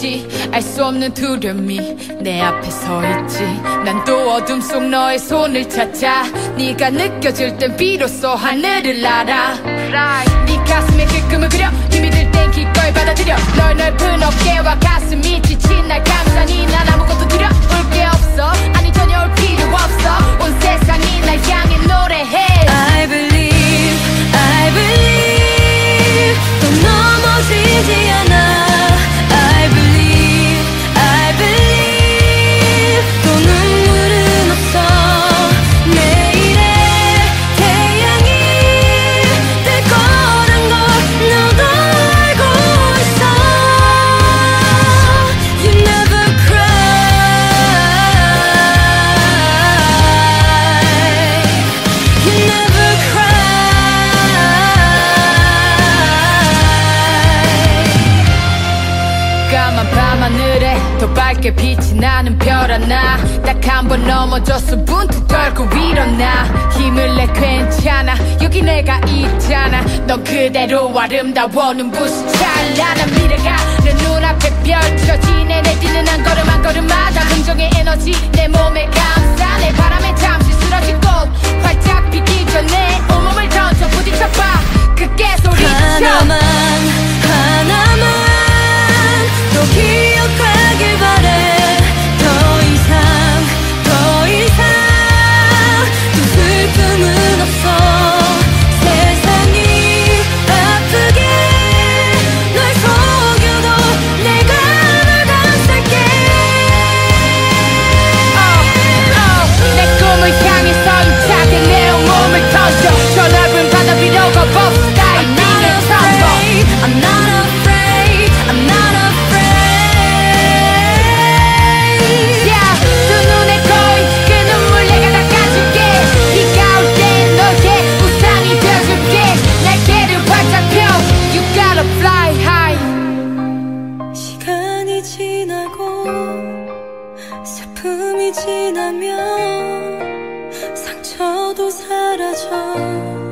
있지 알 수 없는 두려움이 내 앞에 서 있지 난 또 어둠 속 너의 손을 찾아 네가 느껴질 땐 비로소 하늘을 알아 네 가슴에 그 꿈을 그려 힘이 들 땐 기꺼이 받아들여 널 넓은 어깨와 가슴이 지친 날 감싸니 난 아무것도 두려울 게 없어 아니 전혀 올 필요 없어 온 세상이 날 향해 노래해 I believe, I believe 또 넘어지지 않아 I believe, I believe 또 눈물은 없어 내일의 태양이 뜰 거란 걸 너도 알고 있어 You never cry You never cry 까만 밤하늘에 더 밝게 빛이 나는 별 하나 딱 한 번 넘어져서 문득 떨고 일어나 힘을 내 괜찮아 여기 내가 있잖아 넌 그대로 아름다워 눈부신 찬란한 미래가 내 눈앞에 펼쳐지네 내 뛰는 한 걸음 한 걸음마다 긍정의 에너지 내 몸에 감싸 내 바람에 잠시 쓰러진 꽃 활짝 피기 전에 온몸을 던져 부딪혀봐 크게 소리쳐 하나만 또 기억하길 바래 더 이상 또 슬픔은 없어 세상이 아프게 널 속여도 내가 널 감쌀게 내 꿈을 향해서 힘차게 내 온몸을 던져 저 넓은 바다 위로 거북스타 I'm not afraid I'm not afraid I'm not afraid Yeah 두 눈에 거인 그 눈물 내가 닦아줄게 비가 올 땐 너에게 우산이 되어줄게 날개를 활짝 펴 You gotta fly high 시간이 지나고 슬픔이 지나면 상처도 사라져